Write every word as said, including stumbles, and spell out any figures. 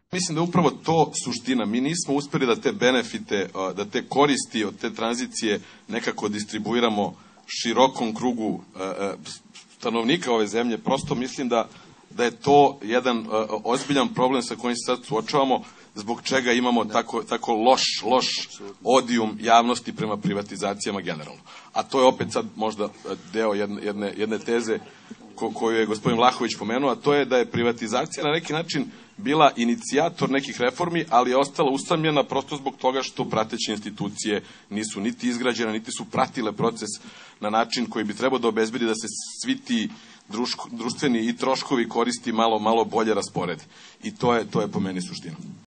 Mislim da je upravo to suština. Mi nismo uspeli da te benefite, da te koristi od te tranzicije nekako distribuiramo širokom krugu stanovnika ove zemlje. Prosto mislim da, da je to jedan ozbiljan problem sa kojim se sad suočavamo, zbog čega imamo tako, tako loš, loš odijum javnosti prema privatizacijama generalno. A to je opet sad možda deo jedne, jedne, jedne teze ko, koju je gospodin Vlahović pomenuo, a to je da je privatizacija na neki način bila inicijator nekih reformi, ali je ostala usamljena prosto zbog toga što prateće institucije nisu niti izgrađene, niti su pratile proces na način koji bi trebao da obezbedi da se svi ti društveni i troškovi koristi malo, malo bolje rasporedi. I to je, to je po meni suština.